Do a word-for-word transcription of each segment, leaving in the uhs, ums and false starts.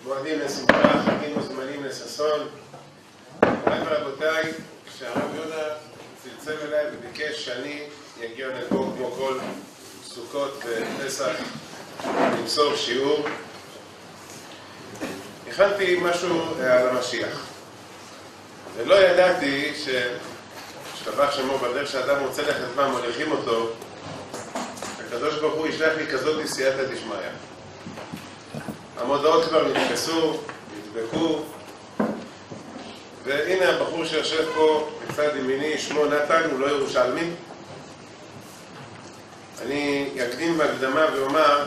מועדים לשמחה, חגים וזמנים לששון. מוריי ורבותיי, כשהרב יהודה צלצל אליי וביקש שאני אגיע לפה כמו כל סוכות ופסח למסור שיעור, הכנתי משהו על המשיח. ולא ידעתי ששתבח שמו בדרך שאדם רוצה ללכת מה מוליכים אותו, הקדוש ברוך הוא ישלח לי כזאת סייעתא דשמיא. המודעות כבר נתפסו, נדבקו, והנה הבחור שיושב פה בצד ימיני, שמו נתן, הוא לא ירושלמי. אני אקדים בהקדמה ואומר,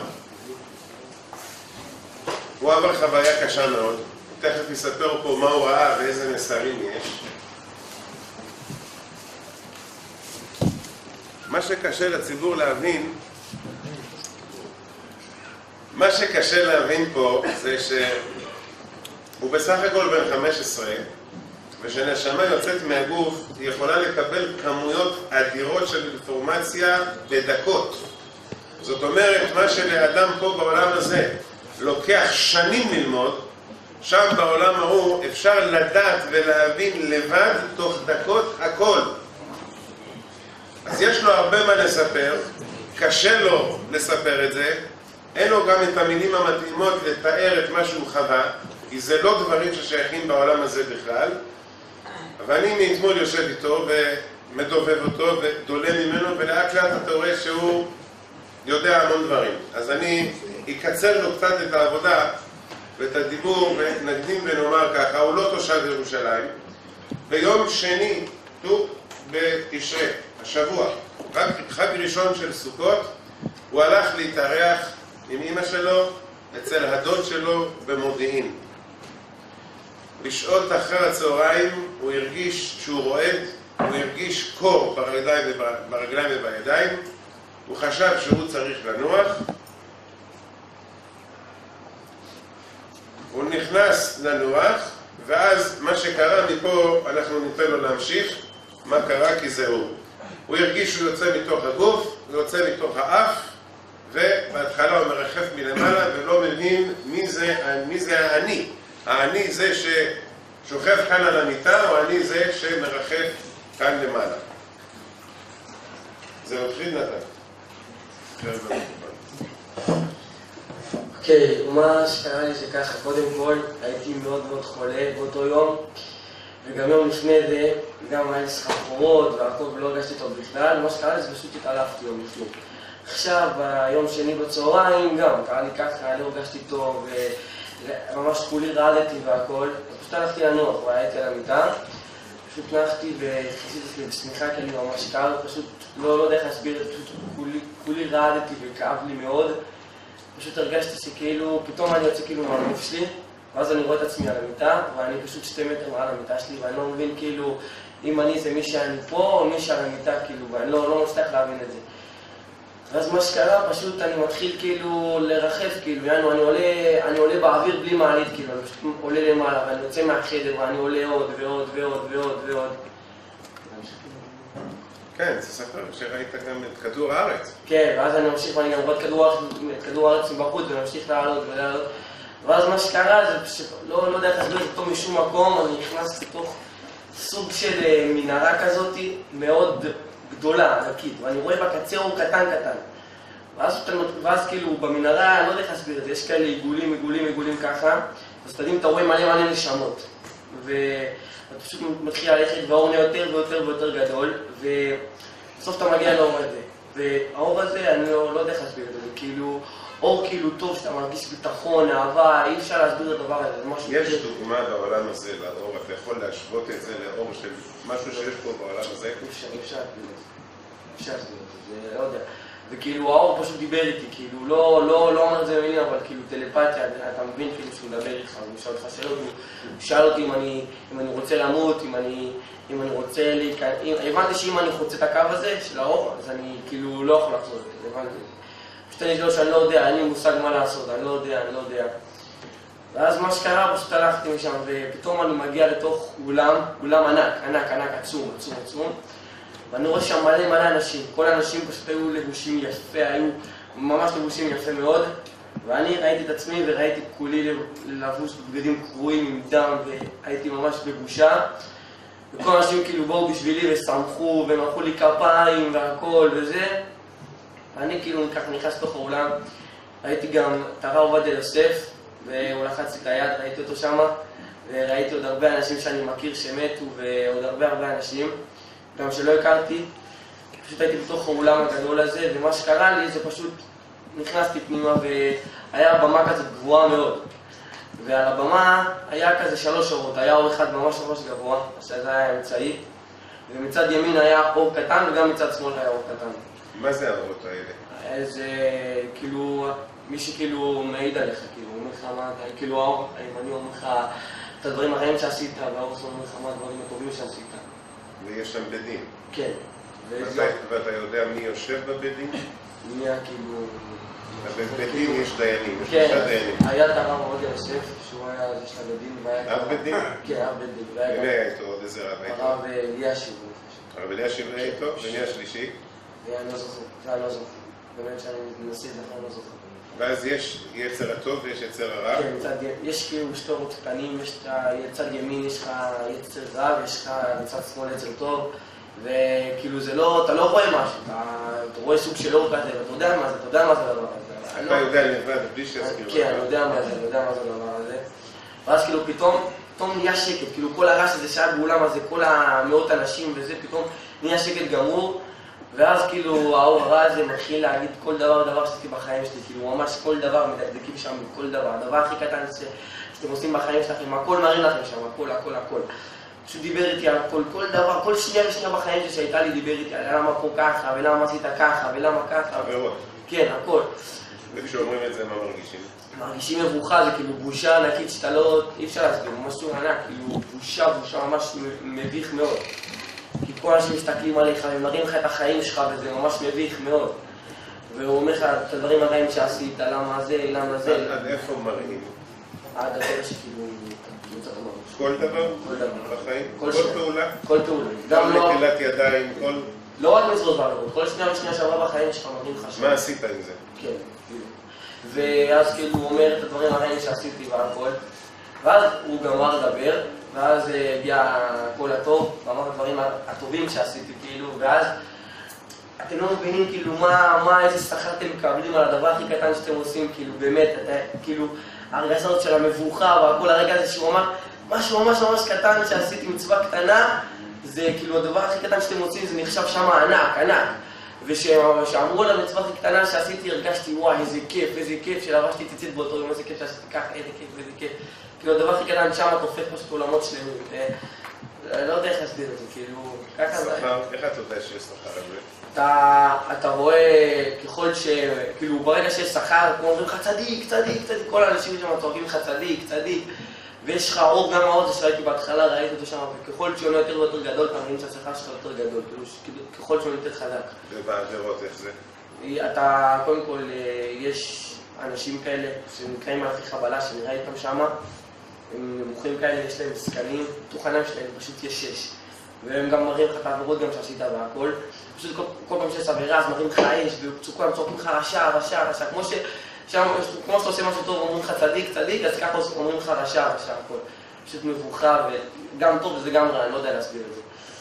הוא עבר חוויה קשה מאוד, תכף יספר פה מה הוא ראה ואיזה מסרים יש. מה שקשה לציבור להבין, מה שקשה להבין פה זה שהוא בסך הכל בן חמש עשרה, ושנשמה יוצאת מהגוף היא יכולה לקבל כמויות אדירות של אינפורמציה בדקות. זאת אומרת, מה שלאדם פה בעולם הזה לוקח שנים ללמוד, שם בעולם ההוא אפשר לדעת ולהבין לבד תוך דקות הכל. אז יש לו הרבה מה לספר, קשה לו לספר את זה, אין לו גם את המילים המתאימות לתאר את מה שהוא חווה, כי זה לא דברים ששייכים בעולם הזה בכלל. אבל אני מאתמול יושב איתו ומדובב אותו ודולה ממנו, ולאט לאט אתה רואה שהוא יודע המון דברים. אז אני אקצר לו קצת את העבודה ואת הדיבור, ונקדים ונאמר ככה, הוא לא תושב ירושלים. ביום שני, ט"ו בתשרי, השבוע, רק חג ראשון של סוכות, הוא הלך להתארח עם אמא שלו אצל הדוד שלו במודיעין. בשעות אחר הצהריים הוא הרגיש שהוא רועד, הוא הרגיש קור ברגליים, ברגליים ובידיים, הוא חשב שהוא צריך לנוח, הוא נכנס לנוח, ואז מה שקרה מפה אנחנו ניתן לו להמשיך מה קרה, כי זה הוא. הוא הרגיש שהוא יוצא מתוך הגוף, הוא יוצא מתוך האף, ובהתחלה הוא מרחף מלמעלה ולא מבין מי זה, מי זה האני. האני זה ששוכב כאן על המיטה, או האני זה שמרחף כאן למעלה. זה מתחיל נתן. אוקיי, מה שקרה לי שככה, קודם כל הייתי מאוד מאוד חולה באותו יום, וגם יום לפני זה, גם היה לי סחרחורות והכל ולא הרגשתי טוב בכלל. מה שקרה לי זה פשוט התעלפתי יום לפני. עכשיו, ביום שני בצהריים גם, קרה לי ככה, לא הרגשתי טוב, וממש כולי רעדתי והכל. פשוט הלכתי לנוח, והייתי על המיטה, פשוט נחתי והכניסתי את עצמי בשמיכה, כי אני ממש קר, פשוט לא יודע איך להסביר, פשוט כולי, כולי רעדתי וכאב לי מאוד. פשוט הרגשתי שכאילו, פתאום אני יוצא כאילו מהגוף שלי, ואז אני רואה את עצמי על המיטה, ואני פשוט שתי מטר מעל המיטה שלי, ואני לא מבין כאילו אם אני זה מי שאני פה או מי שעל המיטה, כאילו, ואני לא, לא מצליח להבין את זה. ואז מה שקרה, פשוט אני מתחיל כאילו לרחף, כאילו, יענו, אני עולה, אני עולה באוויר בלי מעלית, כאילו, אני פשוט עולה למעלה, ואני יוצא מהחדר, ואני עולה עוד ועוד ועוד ועוד ועוד. כן, זה ספר שראית גם את כדור הארץ. כן, ואז אני ממשיך, ואני גם רואה את כדור הארץ מבחוץ, ואני ממשיך לעלות ולעלות. ואז מה שקרה זה פשוט, לא, לא יודע איך להסביר אותו משום מקום, אני נכנס לתוך סוג של מנהרה כזאת מאוד גדולה, ענקית, ואני רואה בקצה הוא קטן קטן. ואז, ואז כאילו במנהרה, אני לא יודע איך להסביר את זה, יש כאלה עיגולים, עיגולים, עיגולים ככה, אז תדעים, אתה רואה מלא מלא נשמות. ואתה פשוט מתחיל ללכת, והאור נהיה יותר ויותר ויותר גדול, ובסוף אתה מגיע לאור הזה. והאור הזה, אני לא, לא יודע איך להסביר את זה, כאילו, אור כאילו טוב, שאתה מרגיש ביטחון, אהבה, אי אפשר להסביר את הדבר הזה, זה משהו... יש דוגמה בעולם הזה לאור, אתה יכול להשוות את זה לאור של משהו שיש פה בעולם הזה? אפשר, אפשר, אפשר, זה לא יודע. וכאילו האור פשוט דיבר איתי, כאילו לא, לא, לא אומר את זה במילים, אבל כאילו טלפתיה, אתה מבין כאילו שהוא מדבר איתך, הוא שאל אותך שאלות, הוא שאל אותי אם אני, אם אני רוצה למות, אם אני, אם אני רוצה להיכנס, הבנתי שאם אני חוצה את הקו הזה של האור, אז אני כאילו לא יכול לחזור את זה, הבנתי. פשוט אני לא שאני לא יודע, אין לי מושג מה לעשות, אני לא יודע, אני לא יודע. ואז מה שקרה, פשוט הלכתי משם, ופתאום אני מגיע לתוך אולם, אולם ענק, ענק, ענק, עצום, עצום, עצום. ואני רואה שם מלא מלא אנשים, כל האנשים פשוט היו לבושים יפה, היו ממש לבושים יפה מאוד. ואני ראיתי את עצמי וראיתי כולי לבוש בבגדים קרועים עם דם והייתי ממש בבושה. וכל אנשים כאילו באו בשבילי ושמחו ומחאו לי כפיים והכל וזה. ואני כאילו ככה נכנס לתוך האולם, ראיתי גם את הרב עובדיה יוסף והוא לחץ לי את היד, ראיתי אותו שמה וראיתי עוד הרבה אנשים שאני מכיר שמתו ועוד הרבה הרבה אנשים גם שלא הכרתי. פשוט הייתי בתוך האולם הגדול הזה ומה שקרה לי זה פשוט נכנסתי פנימה והיה במה כזאת גבוהה מאוד ועל הבמה היה כזה שלוש אורות, היה אור אחד ממש ממש גבוה, שזה היה אמצעי ומצד ימין היה אור קטן וגם מצד שמאל היה אור קטן. מה זה האורות האלה? איזה כאילו, מי שכאילו מעיד עליך, כאילו, אומר לך מה, כאילו האור הימני אומר לך את הדברים הרעים שעשית והאור שמאל אומר לך מה הדברים הטובים שעשית. ויש שם בדים? כן. ואתה יודע מי יושב בבדים? מי היה כאילו... בבדים יש דיינים, יש כן, שלושה דיינים. היה את הרב עובדיה יוסף, שהוא היה זה של הבדים. אב בדים? כן, אב בדים. ומי היה איתו? עוד איזה רב היה איתו? הרב אלישיב. הרב אלישיב היה איתו? ומי השלישי? אני לא זוכר, זה אני לא זוכר. באמת שאני מנסה לזכר, אני לא זוכר. ואז יש יצר הטוב ויש יצר הרע? כן, יש כאילו שתי אורות קטנים, יש את יצר ימין, יש לך יצר רע, ויש לך מצד שמאל יצר טוב. וכאילו זה לא, אתה לא רואה משהו, אתה רואה סוג של אור כזה, ואתה יודע מה זה, אתה יודע מה זה הדבר הזה. אתה יודע לבד, בלי שיסביר. כן, אני יודע מה זה, אני יודע מה זה הדבר הזה. ואז כאילו פתאום, פתאום נהיה שקט, כאילו כל הרעש הזה שהיה באולם הזה, כל המאות אנשים וזה, פתאום נהיה שקט גמור, ואז כאילו האור הרע הזה מתחיל להגיד כל דבר ודבר שעשיתי בחיים שלי, כאילו ממש כל דבר מדקדקים שם, כל דבר, הדבר הכי קטן שאתם עושים בחיים שלכם, הכל מראים לכם שם, הכל, הכל, הכל. פשוט דיבר איתי על כל, כל דבר, כל שנייה ושנייה בחיים שלי שהייתה לי דיבר איתי על למה פה ככה, ולמה עשית ככה, ולמה ככה. עבירות. כן, הכל. וכשאומרים את זה, מה מרגישים? מרגישים מבוכה, זה כאילו בושה ענקית שאתה לא, אי אפשר להסביר, משהו ענק, כאילו בושה, בושה ממש מביך מאוד. כי כל אנשים מסתכלים עליך ומראים לך את החיים שלך וזה ממש מביך מאוד. והוא אומר לך את הדברים הרעים שעשית, למה זה, למה זה. עד איפה מראים? עד הדבר שכאילו... כל דבר? כל דבר. בחיים? כל פעולה? כל פעולה. גם נטילת ידיים, כל... לא רק מצוות ועבירות, כל שנייה ושנייה שעברה בחיים שלך מראים לך שם. מה עשית עם זה? כן, כאילו. ואז כאילו הוא אומר את הדברים הרעים שעשיתי והכל. ואז הוא גמר לדבר, ואז הגיע הקול הטוב, ואמר את הדברים הטובים שעשיתי, כאילו, ואז אתם לא מבינים כאילו מה, מה, איזה שכר אתם מקבלים על הדבר הכי קטן שאתם עושים, כאילו, באמת, אתה, כאילו, ההרגשה הזאת של המבוכה והכל הרגע הזה שהוא אמר, משהו ממש ממש קטן שעשיתי מצווה קטנה, זה כאילו הדבר הכי קטן שאתם עושים, זה נחשב שם ענק, ענק. ושאמרו על המצווה הכי קטנה שעשיתי, הרגשתי, וואי, איזה כיף, איזה כיף שלבשתי ציצית באותו יום, איזה כיף שעשיתי ככה, איזה כיף, איזה כיף. כאילו הדבר הכי קטן שם תופק פשוט עולמות שלמים. אני לא יודע איך להסביר את זה, כאילו, ככה זה... שכר, איך אתה יודע שיש שכר על זה? אתה רואה ככל ש... כאילו, ברגע שיש שכר, כמו אומרים לך צדיק, צדיק, צדיק, כל האנשים שם צורקים לך צדיק, צדיק, ויש לך אור גם מאוד, זה שראיתי בהתחלה, ראיתי אותו שם, וככל שהוא יותר ויותר גדול, אתה מבין שהשכר שלך יותר גדול, כאילו, ככל שהוא יותר חזק. ובעבירות איך זה? אתה, קודם כל, יש אנשים כאלה שנקראים מערכי חבלה, שנראה איתם שם, הם נמוכים כאלה, יש להם סקלים, תוכנם שלהם, פשוט יש שש. והם גם מראים לך את העבירות גם שעשית והכל. פשוט כל, כל פעם שיש עבירה, אז מראים לך אש, וכולם צורקים לך רשע, רשע, רשע. כמו ש... שם, כמו שאתה עושה משהו טוב, אומרים לך צדיק, צדיק, אז ככה אומרים לך רשע, רשע, הכל. פשוט מבוכה, וגם טוב וזה גם רע, אני לא יודע להסביר את זה.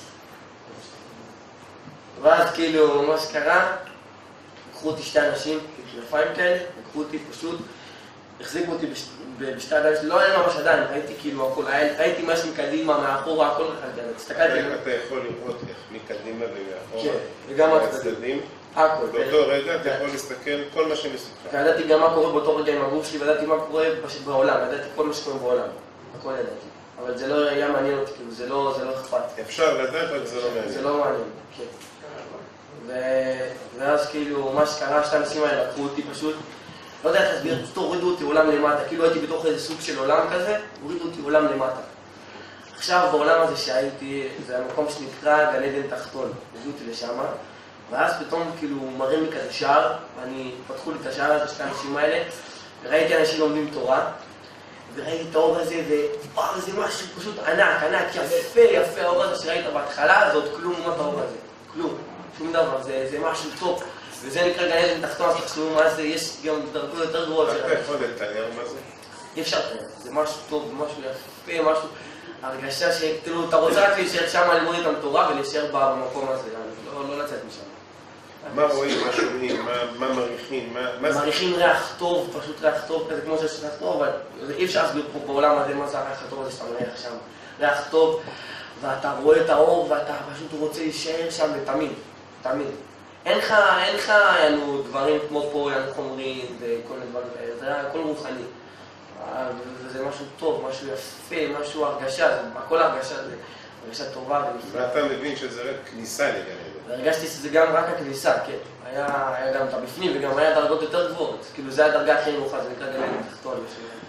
ואז כאילו, מה שקרה, לקחו אותי שתי אנשים, כנפיים כאלה, לקחו אותי פשוט, החזיקו אותי בש... בשתי עדיין שלי, לא היה ממש עדיין, ראיתי כאילו הכל, ראיתי משהו מקדימה, מאחורה, הכל מחלקה, הסתכלתי. אתה יכול לראות איך מקדימה ומאחורה, כן, וגם הצדדים. הכל. באותו רגע אתה יכול להסתכל כל מה שמסתכל. וידעתי גם מה קורה באותו רגע עם הגוף שלי, וידעתי מה קורה בעולם, ידעתי כל מה שקורה בעולם. הכל ידעתי. אבל זה לא היה מעניין אותי, כאילו, זה לא אכפת. אפשר לדעת, רק זה לא מעניין. זה לא מעניין, כן. ואז כאילו, מה שקרה, שתי אנשים האלה לקחו אותי פשוט, לא יודע איך להסביר, פשוט הורידו אותי עולם למטה, כאילו הייתי בתוך איזה סוג של עולם כזה, הורידו אותי עולם למטה. עכשיו בעולם הזה שהייתי, זה המקום שנקרא גן עדן תחתון, הורידו אותי לשם, ואז פתאום כאילו מראים לי כזה שער, ואני, פתחו לי את השער הזה, שתי האנשים האלה, וראיתי אנשים לומדים תורה, וראיתי את האור הזה, ווואו, זה משהו פשוט ענק, ענק, יפה, יפה, האור הזה שראית בהתחלה, זה עוד כלום לעומת האור הזה, כלום, שום דבר, זה, זה משהו טוב. וזה נקרא גן עדן תחתון, אז תחשבו מה זה, יש גם דרגות יותר גבוהות של... אתה יכול לתאר מה זה? אי אפשר לתאר, זה משהו טוב, משהו יפה, משהו... הרגשה ש... תראו, אתה רוצה רק להישאר שם ללמוד את התורה ולהישאר במקום הזה, לא לצאת משם. מה רואים, מה שומעים, מה מריחים, מה... מריחים ריח טוב, פשוט ריח טוב כזה, כמו שיש ריח טוב, אבל אי אפשר להסביר פה בעולם הזה מה זה הריח הטוב הזה שאתה מריח שם. ריח טוב, ואתה רואה את האור ואתה פשוט רוצה להישאר שם לתמיד, תמיד. אין לך, אין לך, יענו, דברים כמו פה, יענו חומרים וכל מיני דברים כאלה, זה הכל רוחני. וזה משהו טוב, משהו יפה, משהו הרגשה, הכל הרגשה זה הרגשה טובה ונפלאה. ואתה מבין שזה רק כניסה לגן עדן. והרגשתי שזה גם רק הכניסה, כן. היה, היה גם את הבפנים וגם היה דרגות יותר גבוהות. כאילו זה הדרגה הכי נמוכה, זה נקרא גן עדן תחתון.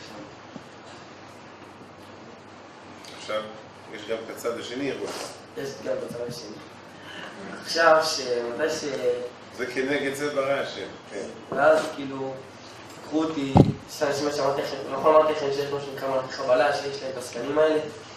עכשיו, יש גם את הצד השני אירוע. יש גם את הצד השני. עכשיו, שמתי ש... זה כנגד זה ברא השם, כן. ואז כאילו, קחו אותי, יש אנשים שאמרתי לכם, נכון אמרתי לכם שיש משהו נקרא מלאכי חבלה, שיש להם את הסקנים האלה.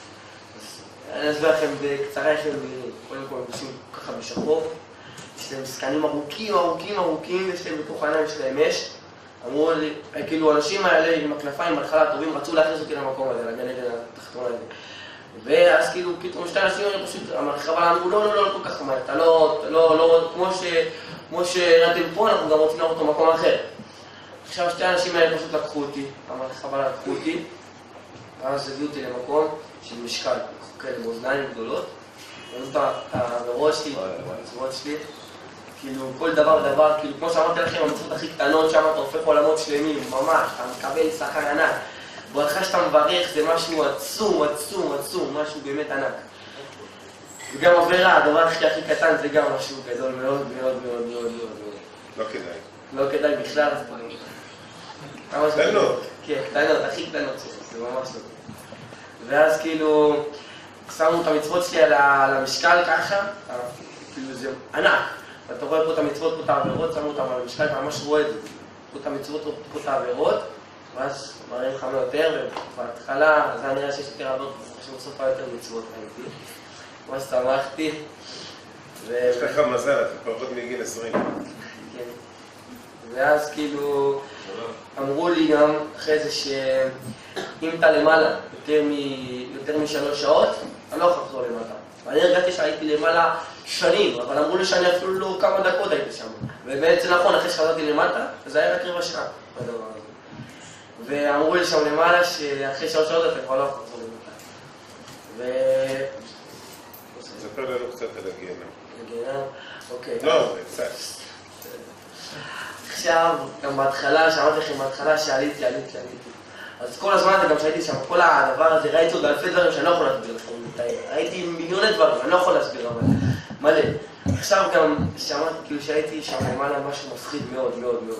אני אסביר לכם בקצרה איך הם קודם כל מבשים ככה בשחור. יש להם סקנים ארוכים, ארוכים, ארוכים, יש להם בתוך העיניים שלהם אש. אמרו לי, כאילו האנשים האלה עם הכנפיים בהתחלה הטובים רצו להכניס אותי למקום הזה, לגן עדן התחתון הזה. ואז כאילו פתאום שתי אנשים האלה פשוט, המלאכי חבלה אמרו לא, לא, לא, לא כל כך מהר, אתה לא, לא, לא, כמו שראיתם פה, אנחנו גם רוצים לראות אותו במקום אחר. עכשיו שתי האנשים האלה פשוט לקחו אותי, המלאכי חבלה לקחו אותי, ואז הביאו אותי למקום של משקל. כאלה באוזניים גדולות, ראינו את העבירות שלי, המצוות שלי, כאילו כל דבר דבר, כאילו כמו שאמרתי לכם, המצוות הכי קטנות, שם אתה הופך עולמות שלמים, ממש, אתה מקבל שכר ענק. בהתחלה שאתה מברך זה משהו עצום, עצום, עצום, משהו באמת ענק. וגם עבירה, הדבר הכי הכי קטן זה גם משהו גדול מאוד מאוד מאוד מאוד מאוד. לא כדאי. לא כדאי בכלל, אז פעמים. קטנות. כן, קטנות, הכי קטנות זה ממש לא. ואז כאילו... שמו את המצוות שלי על המשקל ככה, כאילו זה ענק. ואתה רואה פה את המצוות, פה את העבירות, שמו אותם על המשקל, אתה ממש רואה את זה. פה את המצוות, פה את העבירות, ואז מראים לך לא יותר, ובהתחלה, זה נראה שיש יותר עבירות, שבסוף היה יותר מצוות הייתי. ממש שמחתי. יש לך מזל, אתה פחות מגיל עשרים. כן. ואז כאילו, אמרו לי גם אחרי זה שאם אתה למעלה יותר משלוש שעות, אני לא יכול לחזור למטה. ואני הרגעתי שהייתי למעלה שנים, אבל אמרו לי שאני אפילו לא כמה דקות הייתי שם. ובעצם נכון, אחרי שחזרתי למטה, זה היה רק רבע שעה בדבר הזה. ואמרו לי שם למעלה שאחרי שלוש שעות אתה כבר לא יכול לחזור למטה. ו... ספר לנו קצת על הגיהנום. הגיהנום? אוקיי. לא, קצת. עכשיו, גם בהתחלה, שאמרתי לכם בהתחלה שעליתי, עליתי, עליתי. אז כל הזמן הזה גם שהייתי שם, כל הדבר הזה, ראיתי עוד אלפי דברים שאני לא יכול להסביר לכם. ראיתי מיליוני דברים, אני לא יכול להסביר, אבל מלא. עכשיו גם שמעתי, כאילו שהייתי שם למעלה משהו מפחיד מאוד מאוד מאוד.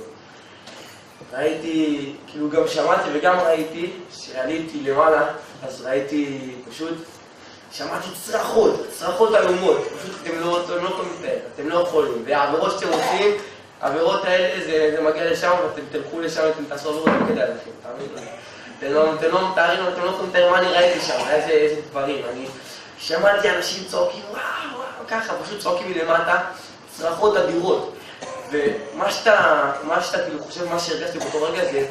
ראיתי, כאילו גם שמעתי וגם ראיתי, שעליתי למעלה, אז ראיתי פשוט, שמעתי צרחות, צרחות איומות, פשוט אתם לא יכולים לתאר, אתם לא יכולים. והעבירות שאתם עושים, העבירות האלה זה מגיע לשם ואתם תלכו לשם ואתם תעשו עבירות, לא כדאי לכם, תאמינו. אתם לא מתארים, אתם לא יכולים לתאר מה אני ראיתי שם, איזה דברים. אני שמעתי אנשים צועקים, וואו, וואו, ככה, פשוט צועקים מלמטה, צרחות אדירות. ומה שאתה, מה שאתה כאילו חושב, מה שהרגשתי באותו רגע זה,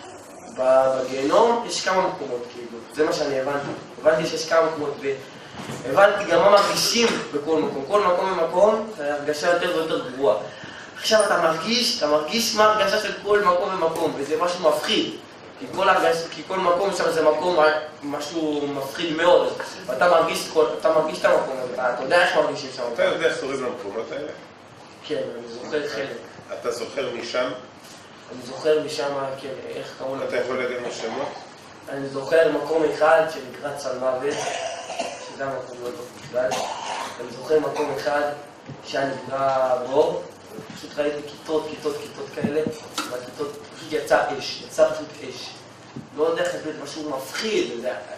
בגיהנום יש כמה מקומות, כאילו, זה מה שאני הבנתי. הבנתי שיש כמה מקומות, והבנתי גם מה מרגישים בכל מקום. כל מקום ומקום, הרגשה יותר ויותר גבוהה. עכשיו אתה מרגיש, אתה מרגיש מה הרגשה של כל מקום ומקום, וזה משהו מפחיד. כי כל, הרגש, כי כל מקום שם זה מקום, משהו מפחיד מאוד. ואתה מרגיש, אתה מרגיש את המקום, אתה, אתה יודע איך מרגישים שם. אתה יודע איך קוראים למקומות האלה? כן, אני זוכר חלק. אתה זוכר משם? אני זוכר משם, כן, איך קראו אתה יכול להגיד מה שמות? אני זוכר מקום אחד שנקרא צל מוות, שזה המקום לא טוב בכלל. אני זוכר מקום אחד שהיה נקרא בור. פשוט ראיתי כיתות, כיתות, כיתות כאלה, והכיתות פשוט יצא אש, יצא פשוט אש. לא יודע איך להסביר, משהו מפחיד,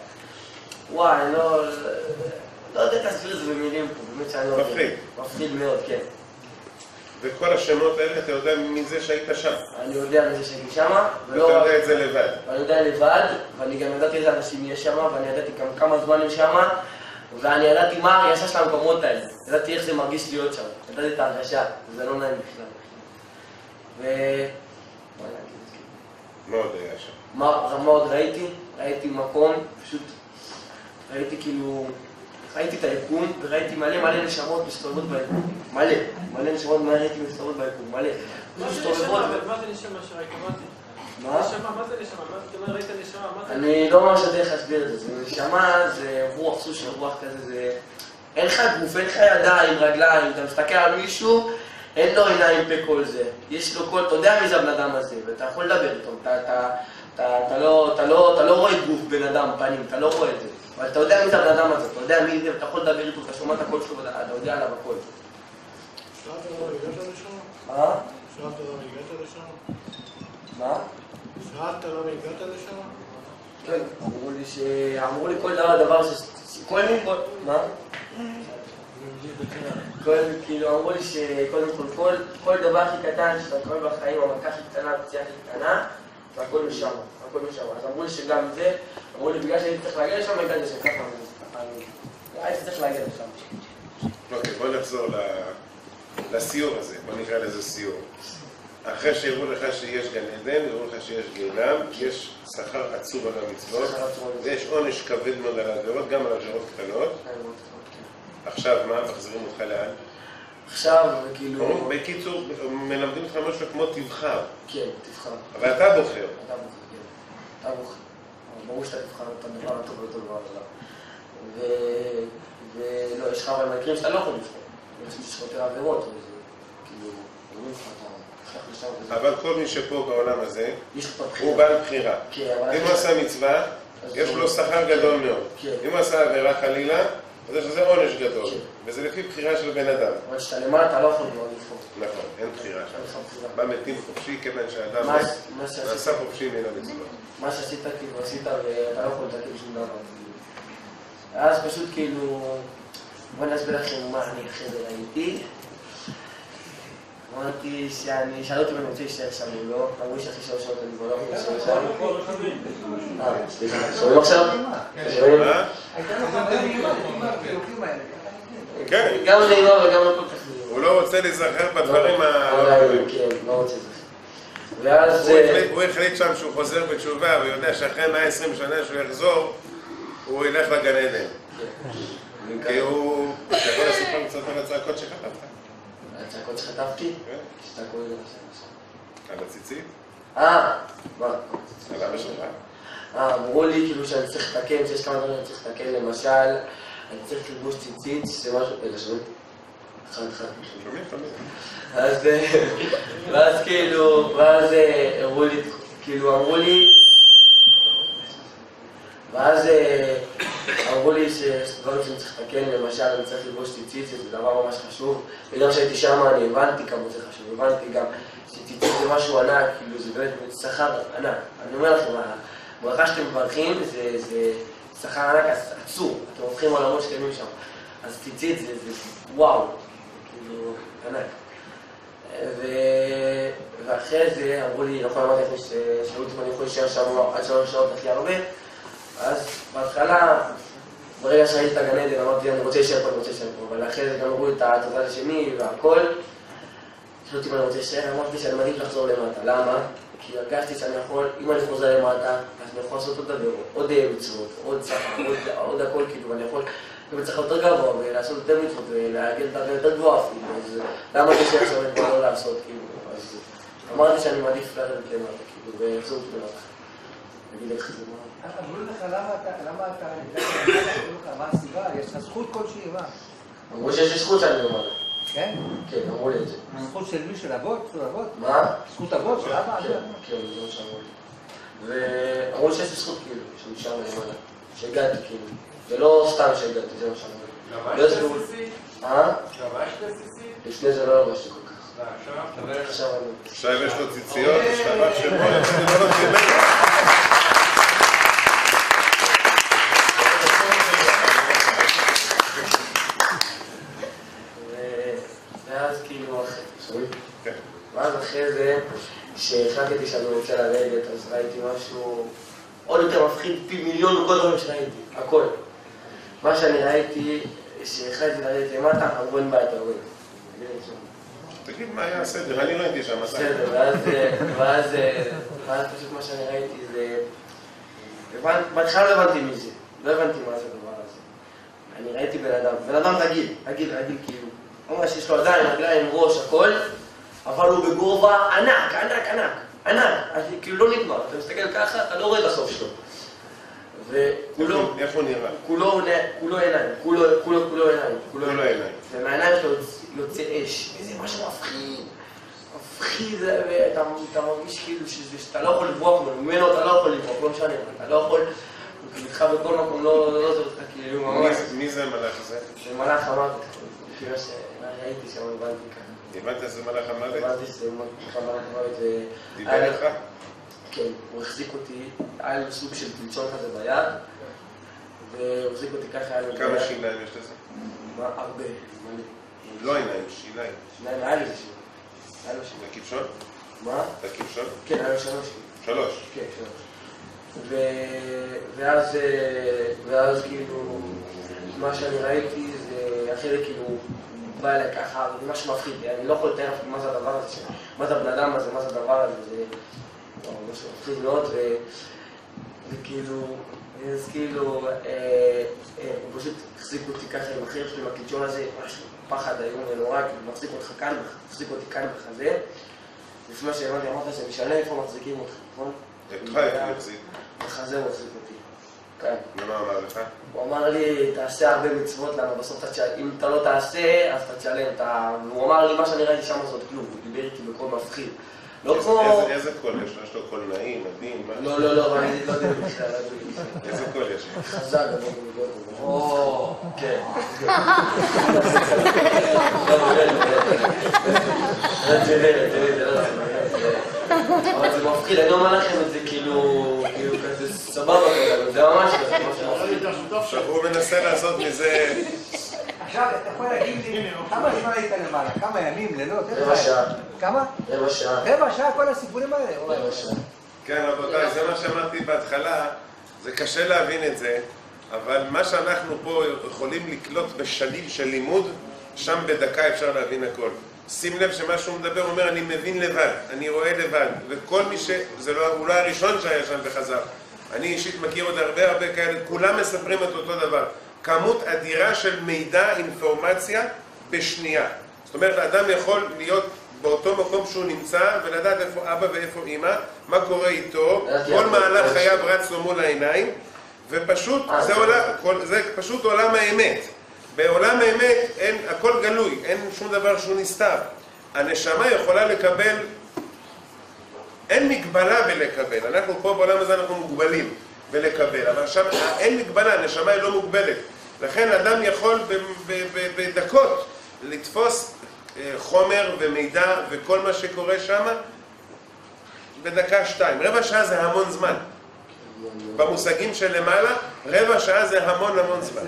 וואי, לא... לא יודע איך להסביר את זה במילים פה, באמת שאני לא יודע. מפחיד. מפחיד מאוד, כן. וכל השמות האלה, אתה יודע מזה שהיית שם? אני יודע מזה שהייתי שם, ואתה יודע את זה לבד? אני יודע לבד, ואני גם ידעתי איזה אנשים יש שם, ואני ידעתי גם כמה זמן הם שם, ואני ידעתי מה הרגשה של המקומות האלה. ידעתי איך זה מרגיש להיות שם. ידעתי את ההרגשה, וזה לא נעים בכלל. ו... מה עוד היה שם? מה עוד ראיתי? ראיתי מקום, פשוט ראיתי כאילו... ראיתי את היקום וראיתי מלא מלא נשמות מסתובבות ביקום. מלא. מלא נשמות מלא ראיתי מסתובבות ביקום. מלא. מה זה נשמה? מה זה נשמה שראית? מה? נשמה, מה זה נשמה? מה זאת אומרת, ראית נשמה? מה זה? אני לא ממש יודע איך להסביר את זה. נשמה זה רוח, סוג של רוח כזה, זה... אין לך גוף, אין לך ידיים, רגליים, אתה מסתכל על מישהו, אין לו עיניים פה כל זה. יש לו כל... אתה יודע מי זה הבן אדם הזה, ואתה יכול לדבר איתו. אתה לא רואה גוף בן אדם, פנים, אתה לא רואה את זה. אבל אתה יודע מי זה הבן אדם הזה, אתה יודע מי זה, ואתה יכול לדבר איתו, אתה שומע את הקול שלו, אתה יודע עליו הכל. שאלת הרב, הגעת לשם? מה? שאלת הרב, הגעת לשם? מה? שאלת הרב, הגעת לשם? כן, אמרו לי ש... אמרו לי כל דבר, דבר ש... כל כל... מה? כל, כאילו, אמרו לי שקודם כל, כל, כל דבר הכי קטן שאתה קורא בחיים, המכה הכי קטנה, הפציעה הכי קטנה, והכל משם, הכל משם. אז אמרו לי שגם זה, אמרו לי בגלל שהייתי צריך להגיע לשם, הגעתי לשם, ככה אמרו לי. הייתי צריך להגיע לשם. אוקיי, בוא נחזור לסיור הזה, בוא נקרא לזה סיור. אחרי שהראו לך שיש גן עדן, הראו לך שיש גיהנם, יש שכר עצוב על המצוות, ויש עונש כבד מאוד על העבירות, גם על עבירות קטנות. עכשיו מה? מחזירים אותך לאן? עכשיו, כאילו... בקיצור, מלמדים אותך משהו כמו תבחר. כן, תבחר. אבל אתה בוחר. אתה בוחר, כן. אתה בוחר. ברור שאתה תבחר את הדבר הטוב ביותר בעולם. ולא, יש לך אבל מקרים שאתה לא יכול לבחור. יש לך יותר עבירות, אבל זה כאילו... אומרים לך, אתה... אבל כל מי שפה בעולם הזה, הוא בעל בחירה. אם הוא עשה מצווה, יש לו שכר גדול מאוד. אם הוא עשה עבירה חלילה, אז יש לזה עונש גדול. וזה לפי בחירה של בן אדם. אבל שאתה למעלה, אתה לא יכול מאוד לבחור. נכון, אין בחירה שם. במתים חופשי, כיוון שאדם נעשה חופשי מן המצוות. מה שעשית כאילו עשית ואתה לא יכול לתקן שום דבר. אז פשוט כאילו... בוא נסביר לכם מה אני אחרי זה ראיתי. אמרתי שאני, שאלו אותי אם אני רוצה להישאר שם או לא, אמרו שאחרי שלוש שעות אני כבר לא יכול להישאר שם. אה, סליחה, שומעים עכשיו? שומעים? מה? כן. גם נעימה וגם לא כל כך נעימה. הוא לא רוצה להיזכר בדברים ה... כן, לא רוצה להיזכר. ואז... הוא החליט שם שהוא חוזר בתשובה, ויודע שאחרי מאה ועשרים שנה שהוא יחזור, הוא ילך לגן עדן. כי הוא... אתה יכול לספר קצת על הצעקות שכתבת. הצעקות שכתבתי? כן. שאתה קורא לזה עכשיו. על הציצית? אה, מה? על אבא שלך? אה, אמרו לי כאילו שאני צריך לתקן, שיש כמה דברים שאני צריך לתקן, למשל, אני צריך ללבוש ציצית, שזה משהו... רגע, שומעים? אחד, אחד. שומעים, שומעים. אז... ואז כאילו, ואז הראו לי, כאילו אמרו לי... ואז אמרו לי שדברים שאני צריך לתקן, למשל אני צריך ללבוש ציצית, זה דבר ממש חשוב. וגם כשהייתי שם אני הבנתי כמה זה חשוב, הבנתי גם שציצית זה משהו ענק, כאילו זה באמת שכר ענק. אני אומר לכם, הברכה שאתם מברכים זה שכר ענק עצום, אתם הופכים עולמות שלמים שם. אז ציצית זה וואו, כאילו ענק. ואחרי זה אמרו לי, נכון אמרתי לכם ששאלו אותי אם אני יכול להישאר שם עד שלוש שעות הכי הרבה. אז בהתחלה, ברגע שהייתי את הגן עדן, אמרתי, אני רוצה להישאר פה, אני רוצה להישאר פה, אבל אחרי זה גם אמרו את הצד השני והכל. שאלו אותי אם אני רוצה להישאר, אמרתי שאני מעדיף לחזור למטה. למה? כי הרגשתי שאני יכול, אם אני חוזר למטה, אז אני יכול לעשות עוד דבר, עוד מצוות, עוד שכר, עוד הכל, כאילו, ואני יכול גם צריך יותר גבוה ולעשות יותר מצוות ולהגיע לדרגה יותר גבוהה אפילו, אז למה זה שעכשיו אני יכול לא לעשות, כאילו, אז אמרתי שאני מעדיף לרדת למטה, כאילו, ויחזור אותי למטה. נגיד איך זה מה? אמרו לך למה אתה... מה הסיבה? יש לך זכות כלשהי, מה? אמרו שיש לי זכות שאני אומר. כן? כן, אמרו לי את זה. זכות של מי? של אבות? זכות אבות? מה? זכות אבות? של אבא? כן, כן, זה מה שאמרו לי. ואמרו שיש לי זכות כאילו, שנשאר למעלה. שהגעתי כאילו. ולא סתם שהגעתי, זה מה שאמרו לי. לבשת סיסי? אה? לבשת סיסי? לפני זה לא לבשתי כל כך. ועכשיו? עכשיו אני... עכשיו יש לו ציציות, יש לך אבא שבו, אני לא נותן. ואז אחרי זה, כשהחלטתי שאני רוצה לרדת, אז ראיתי משהו עוד יותר מפחיד פי מיליון מכל דברים שראיתי, הכל. מה שאני ראיתי, כשהחלטתי לרדת למטה, אמרו אין בעיה, אתה רואה. תגיד מה היה הסדר, אני לא הייתי שם. בסדר, ואז, ואז, ואז פשוט מה שאני ראיתי זה... בהתחלה לא הבנתי מי זה, לא הבנתי מה זה הדבר הזה. אני ראיתי בן אדם, בן אדם רגיל, רגיל, רגיל כאילו. ממש יש לו עדיין, רגליים, ראש, הכל, אבל הוא בגובה ענק, ענק, ענק, ענק. כאילו לא נגמר, אתה מסתכל ככה, אתה לא רואה את הסוף שלו. וכולו... איך הוא נראה? כולו עיניים, כולו עיניים. כולו עיניים. ומהעיניים שלו יוצא אש. איזה משהו מפחיד. מפחיד, ואתה מרגיש כאילו שאתה לא יכול לברוח ממנו, אתה לא יכול לברוח, לא משנה, אתה לא יכול... הוא איתך בכל מקום, לא עוזר אותך כאילו ממש. מי זה המלאך הזה? זה מלאך המוות. כאילו שהייתי שם, הבנתי ככה. הבנת שזה מלאך המוות? הבנתי שזה מלאך המוות. דיבר לך? כן, הוא החזיק אותי, היה לו סוג של פלצון כזה ביד, והוא החזיק אותי ככה, היה לו... כמה שיניים יש לזה? מה? הרבה. לא עיניים, שיניים. שיניים, היה לי זה שיניים. היה לו שיניים. בכבשון? מה? בכבשון? כן, היה לו שלוש. שלוש? כן, שלוש. ואז, ואז כאילו, מה שאני ראיתי זה אחרי כאילו, הוא בא אליי ככה, זה משהו מפחיד, אני לא יכול לתאר מה זה הדבר הזה, מה זה הבן אדם הזה, מה זה הדבר הזה, זה... משהו מפחיד מאוד, וכאילו, אז כאילו, הוא פשוט החזיק אותי ככה עם החיר שלי, עם הקלצ'ון הזה, משהו פחד איום ונורא, כאילו מחזיק אותך כאן, מחזיק אותי כאן בחזה. לפני שהבנתי, אמרת שמשנה איפה מחזיקים אותך, נכון? אותך איפה מחזיק? בחזה הוא מחזיק אותי, כאן. ומה אמר לך? הוא אמר לי, תעשה הרבה מצוות, למה בסוף אם אתה לא תעשה, אז אתה תשלם. והוא אמר לי, מה שאני ראיתי שם זאת כלום, הוא דיבר איתי בקול מפחיד. איזה קול יש לו? יש לו קול נעים, עדין, מה? לא, לא, לא, אני לא יודע בכלל. איזה קול יש לו? חזק, אני לא יודע. או, כן. אבל זה מפחיד, אני אומר לכם את זה כאילו, כאילו כזה סבבה כזה, זה ממש כזה, משהו מפחיד. עכשיו הוא מנסה לעשות מזה... עכשיו, אתה יכול להגיד לי, כמה זמן היית למעלה? כמה ימים, לילות? רבע שעה. כמה? רבע שעה. רבע שעה, כל הסיפורים האלה? רבע שעה. כן, רבותיי, זה מה שאמרתי בהתחלה, זה קשה להבין את זה, אבל מה שאנחנו פה יכולים לקלוט בשנים של לימוד, שם בדקה אפשר להבין הכל. שים לב שמה שהוא מדבר, הוא אומר, אני מבין לבד, אני רואה לבד, וכל מי ש... זה לא, הוא לא הראשון שהיה שם וחזר. אני אישית מכיר עוד הרבה הרבה כאלה, כולם מספרים את אותו דבר. כמות אדירה של מידע, אינפורמציה, בשנייה. זאת אומרת, האדם יכול להיות באותו מקום שהוא נמצא, ולדעת איפה אבא ואיפה אמא, מה קורה איתו, כל מהלך חייו רץ לו מול העיניים, ופשוט, זה, עולם, כל, זה פשוט עולם האמת. בעולם האמת אין, הכל גלוי, אין שום דבר שהוא נסתר. הנשמה יכולה לקבל, אין מגבלה בלקבל. אנחנו פה בעולם הזה אנחנו מוגבלים בלקבל, אבל שם אין מגבלה, הנשמה היא לא מוגבלת. לכן אדם יכול בדקות לתפוס חומר ומידע וכל מה שקורה שם בדקה שתיים. רבע שעה זה המון זמן. במושגים של למעלה, רבע שעה זה המון המון זמן.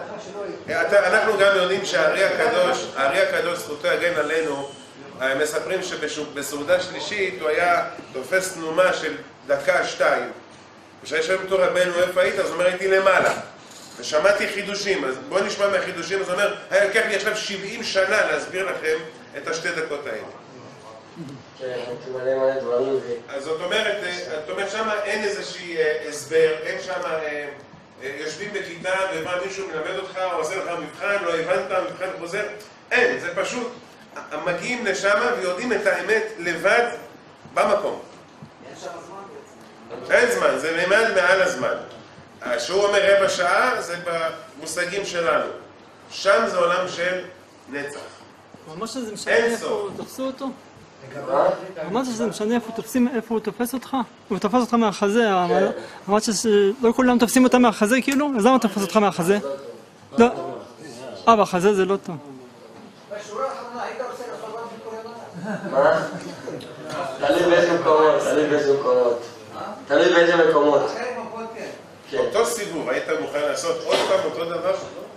אנחנו גם יודעים שהארי הקדוש, הארי הקדוש, זכותו יגן עלינו, מספרים שבסעודה שלישית הוא היה תופס תנומה של דקה שתיים. כשיש שם אותו רבנו, איפה היית? אז הוא אומר, הייתי למעלה. ושמעתי חידושים, אז בואו נשמע מהחידושים, אז הוא אומר, היה לקח לי עכשיו שבעים שנה להסביר לכם את השתי דקות האלה. כן, הייתי מלא מלא דברים ו... אז זאת אומרת, זאת אומרת, שם אין איזושהי הסבר, אין שם, יושבים בכיתה ובא מישהו מלמד אותך, או עושה לך מבחן, לא הבנת, מבחן חוזר, אין, זה פשוט, מגיעים לשם ויודעים את האמת לבד במקום. אין שם זמן בעצם. אין זמן, זה ממד מעל הזמן. שהוא אומר רבע שעה, זה במושגים שלנו. שם זה עולם של נצח. אמרת שזה משנה איפה תופסו אותו? אמרת שזה משנה איפה תופסים, איפה הוא תופס אותך? הוא תופס אותך מהחזה, אמרת שלא כולם תופסים אותה מהחזה כאילו? אז למה תופס אותך מהחזה? לא. אה, בחזה זה לא טוב. בשורה האחרונה, היית רוצה לחזור בקורונה? מה? תלוי באיזה מקומות, תלוי באיזה מקומות. תלוי באיזה מקומות. אותו סיבוב, היית מוכן לעשות עוד פעם אותו דבר?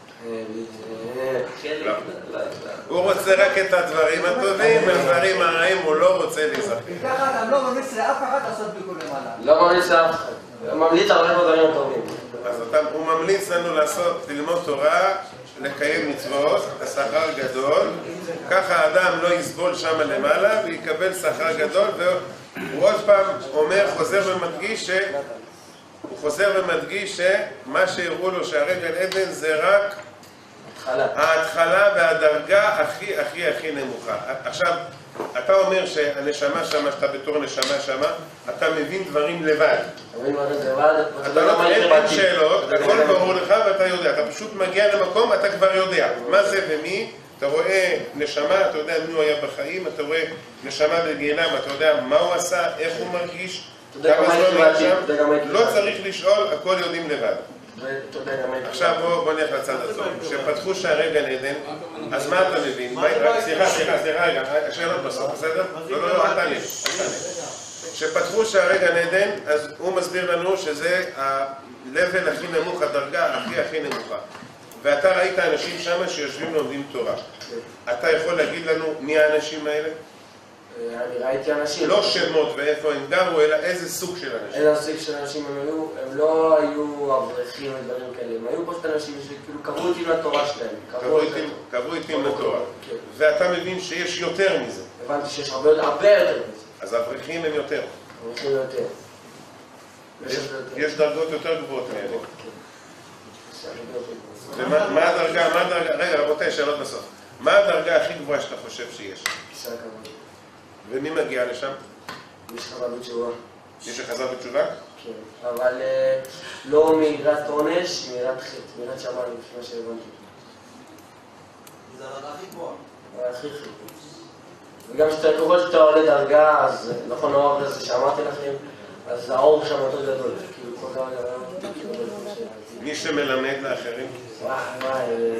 הוא רוצה רק את הדברים הטובים, הדברים הרעים הוא לא רוצה להיזכר. ככה אתה לא ממליץ לאף אחד לעשות ביקור למעלה. לא ממליץ לאף אחד. ממליץ על הרבה דברים טובים. אז הוא ממליץ לנו לעשות, ללמוד תורה לקיים מצוות, השכר גדול, ככה האדם לא יסבול שם למעלה ויקבל שכר גדול, והוא עוד פעם אומר, חוזר ומדגיש ש... הוא חוזר ומדגיש שמה שהראו לו שהרגל עדן זה רק ההתחלה והדרגה הכי הכי הכי נמוכה. עכשיו, אתה אומר שהנשמה שמה, שאתה בתור נשמה שמה, אתה מבין דברים לבד. אתה לא אין שאלות, הכל ברור לך ואתה יודע. אתה פשוט מגיע למקום, אתה כבר יודע מה זה ומי. אתה רואה נשמה, אתה יודע מי הוא היה בחיים, אתה רואה נשמה בגיהנם, אתה יודע מה הוא עשה, איך הוא מרגיש, כמה זמן היה שם. לא צריך לשאול, הכל יודעים לבד. עכשיו בוא נלך לצד הזה. כשפתחו שערי גן עדן, אז מה אתה מבין? סליחה, סליחה, סליחה, רגע, השאלות בסוף, בסדר? לא, לא, לא, אל תענה. כשפתחו שערי גן עדן, אז הוא מסביר לנו שזה ה-level הכי נמוך, הדרגה הכי הכי נמוכה. ואתה ראית אנשים שם שיושבים לומדים תורה. אתה יכול להגיד לנו מי האנשים האלה? אני ראיתי אנשים. לא שמות ואיפה הם גרו, אלא איזה סוג של אנשים. איזה סוג של אנשים הם היו, הם לא היו אברכים ודברים כאלה, הם היו פשוט אנשים שכאילו קבעו איתי לתורה שלהם. קבעו איתי לתורה. ואתה מבין שיש יותר מזה. הבנתי שיש הרבה יותר מזה. אז האברכים הם יותר. אברכים יותר. יש דרגות יותר גבוהות מאלה. ומה הדרגה, מה הדרגה, רגע רבותיי, שאלות בסוף. מה הדרגה הכי גבוהה שאתה חושב שיש? כיסא הכבוד. ומי מגיע לשם? מי שחזר בתשובה. מי שחזר בתשובה? כן, אבל לא מיראת עונש, מיראת חטא, מיראת שמיים, לפי מה שהבנתי. זה הדרגה הכי גבוהה. הכי חטא. וגם ככל שאתה עולה דרגה, אז נכון האור הזה שאמרתי לכם, אז האור שם יותר גדול. כאילו כל דרגה יותר גדול. מי שמלמד לאחרים? וואי וואי,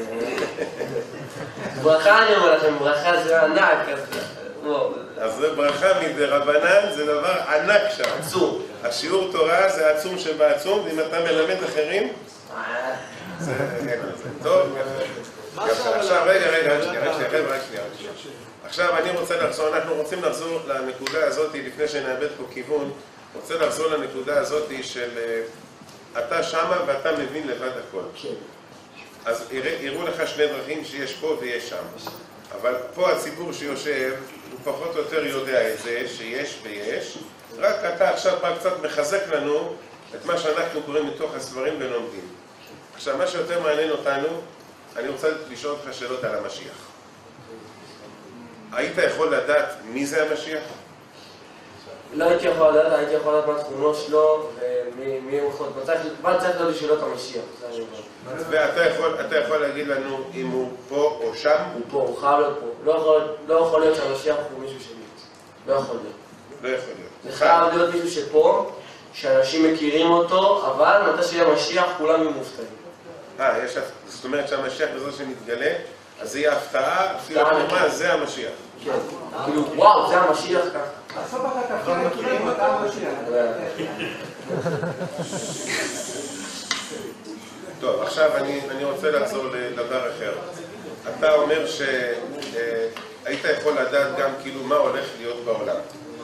ברכה אני אומר לכם, ברכה זה ענק, אז זה ברכה מדרבנן, זה דבר ענק שם. עצום. השיעור תורה זה עצום שבעצום, ואם אתה מלמד אחרים, זה טוב. עכשיו רגע, רגע, רק שנייה, רק שנייה, רק שנייה. עכשיו אני רוצה לחזור, אנחנו רוצים לחזור לנקודה הזאת, לפני שנאבד פה כיוון, רוצה לחזור לנקודה הזאת של אתה שמה ואתה מבין לבד הכל. אז יראו לך שני דרכים שיש פה ויש שם. אבל פה הציבור שיושב, הוא פחות או יותר יודע את זה, שיש ויש. רק אתה עכשיו בא קצת מחזק לנו את מה שאנחנו קוראים מתוך הספרים ולומדים. עכשיו, מה שיותר מעניין אותנו, אני רוצה לשאול אותך שאלות על המשיח. היית יכול לדעת מי זה המשיח? לא הייתי יכול לדעת, הייתי יכול לדעת מה התכונות שלו ומי הוא יכול... מה צריך לדעת לשאול את המשיח? ואתה יכול להגיד לנו אם הוא פה או שם? הוא פה, הוא חייב להיות פה. לא יכול להיות שהמשיח הוא מישהו שמת. לא יכול להיות. לא יכול להיות. זה חייב להיות מישהו שפה, שאנשים מכירים אותו, אבל מתי שיהיה המשיח כולם יהיו מופתעים. אה, זאת אומרת שהמשיח בזאת שנתגלה, אז זה יהיה הפתעה, אפילו מה, זה המשיח. כן, כאילו, וואו, זה המשיח ככה. בסוף אתה תפתיע מכירים אותם המשיח. טוב, עכשיו אני רוצה לחזור לדבר אחר. אתה אומר שהיית יכול לדעת גם כאילו מה הולך להיות בעולם.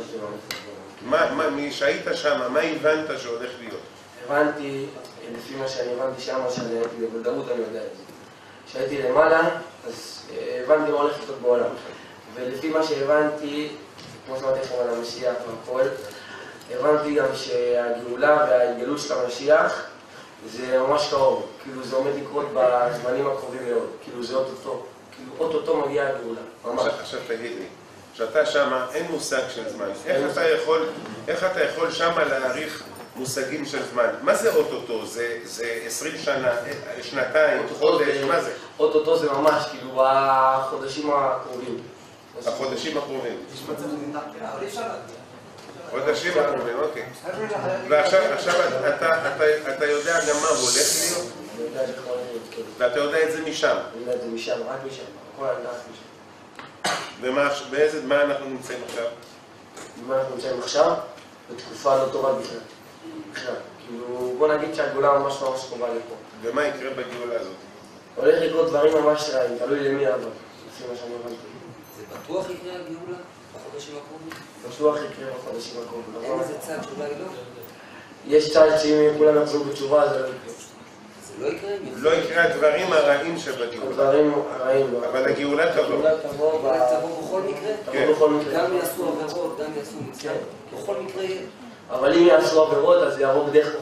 שהיית שם, מה הבנת שהולך להיות? הבנתי, לפי מה שאני הבנתי שם, שאני הייתי בוודאות, אני יודע את זה. כשהייתי למעלה, אז הבנתי מה הולך להיות בעולם. ולפי מה שהבנתי, כמו שאמרתי לכם על המשיח והכל, הבנתי גם שהגאולה וההתגלות של המשיח זה ממש קרוב. כאילו זה עומד לקרות בזמנים הקרובים מאוד. כאילו זה אוטוטו. כאילו אוטוטו מגיע הגאולה. ממש. עכשיו תגיד לי, שאתה שמה אין מושג של זמן. איך אתה יכול, איך אתה יכול שמה להעריך מושגים של זמן? מה זה אוטוטו? זה עשרים שנה, שנתיים, חודש, מה זה? אוטוטו זה ממש, כאילו בחודשים הקרובים. החודשים הקרובים. חודשים הקרובים, אוקיי. ועכשיו אתה יודע גם מה הולך להיות? אני יודע איך הולך להיות, כן. ואתה יודע את זה משם? אני יודע את זה משם, רק משם. הכל אני יודע משם. ובאיזה, מה אנחנו נמצאים עכשיו? מה אנחנו נמצאים עכשיו? בתקופה לא טובה בכלל. בכלל. כאילו, בוא נגיד שהגאולה ממש ממש קרובה לפה. ומה יקרה בגאולה הזאת? הולך לקרות דברים ממש רעים, תלוי למי אבל, לפי מה שאני הבנתי. זה בטוח יקרה הגאולה בחודשים הקרובים? בטוח יקרה בחודשים הקרובים. אין איזה צד שאולי לא? יש צד שאם כולם יחזרו בתשובה, זה לא יקרה. זה לא יקרה? לא יקרה הדברים הרעים שבגאולה. הדברים הרעים לא. אבל הגאולה תבוא. הגאולה תבוא ב... אבל תבוא בכל מקרה? כן. תבוא בכל מקרה. גם יעשו עבירות, גם יעשו מצוות. בכל מקרה יהיה. אבל אם יעשו עבירות, אז זה יעבור בדרך...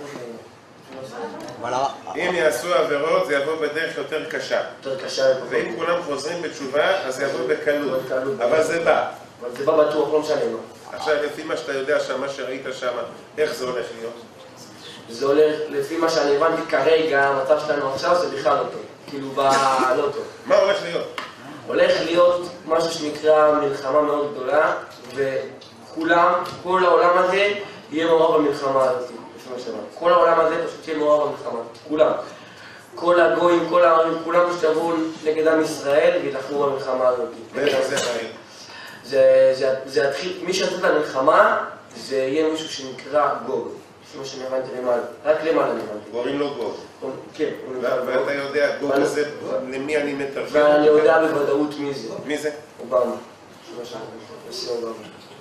אם יעשו עבירות, זה יבוא בדרך יותר קשה. יותר קשה. ואם כולם חוזרים בתשובה, אז זה יבוא בקלות. בקלות. אבל זה בא. אבל זה בא בטוח, לא משנה מה. עכשיו, לפי מה שאתה יודע שם, מה שראית שם, איך זה הולך להיות? זה הולך, לפי מה שאני הבנתי כרגע, המצב שלנו עכשיו זה בכלל לא טוב. כאילו, ב... לא טוב. מה הולך להיות? הולך להיות משהו שנקרא מלחמה מאוד גדולה, וכולם, כל העולם הזה, יהיה מעורב במלחמה הזאת. כל העולם הזה פשוט יהיה מעורב במלחמה. כולם. כל הגויים, כל הערים, כולם ישתברו נגד עם ישראל וילחמו במלחמה הזאת. ואיך זה חיים? זה, זה, זה יתחיל, מי שיצא למלחמה, זה יהיה מישהו שנקרא גוג. לפי מה שאני הבנתי למעלה. רק למעלה אני הבנתי. קוראים לו גוג. כן, הוא נקרא גוג. ואתה יודע, גוג הזה, למי אני מתרגם? ואני יודע בוודאות מי זה. מי זה? אובמה. לפי מה שאני הבנתי. אובמה.